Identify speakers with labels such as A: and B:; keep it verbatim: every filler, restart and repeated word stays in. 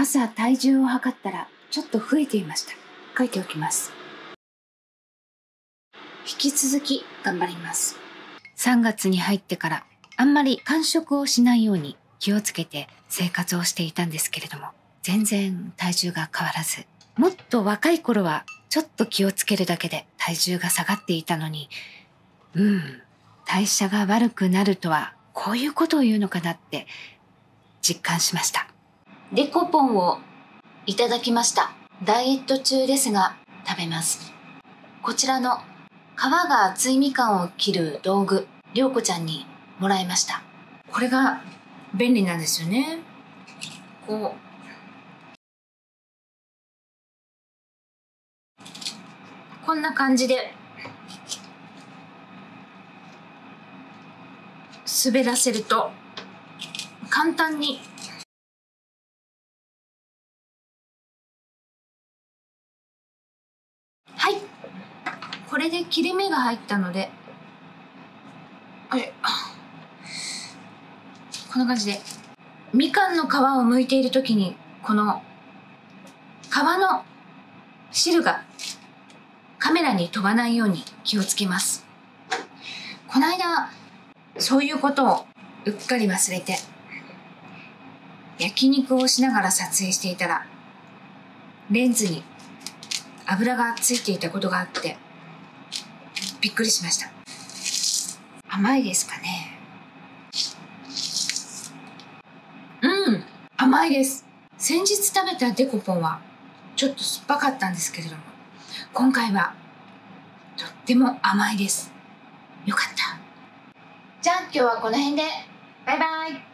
A: 朝体重を測ったらちょっと増えていました。書いておきます。引き続き頑張ります。さんがつに入ってからあんまり間食をしないように気をつけて生活をしていたんですけれども、全然体重が変わらず、もっと若い頃はちょっと気をつけるだけで体重が下がっていたのに、うん、代謝が悪くなるとはこういうことを言うのかなって実感しました。デコポンをいただきました。ダイエット中ですが食べます。こちらの皮が厚いみかんを切る道具、りょうこちゃんにもらいました。これが便利なんですよね。こうこんな感じで滑らせると簡単にはい、これで切れ目が入ったので、あれこんな感じでみかんの皮を剥いている時にこの皮の汁がカメラに飛ばないように気をつけます。この間そういうことをうっかり忘れて焼肉をしながら撮影していたらレンズに油がついていたことがあってびっくりしました。甘いですかね。うん、甘いです。先日食べたデコポンはちょっと酸っぱかったんですけれども、今回はとっても甘いです。よかった。じゃあ今日はこの辺でバイバイ。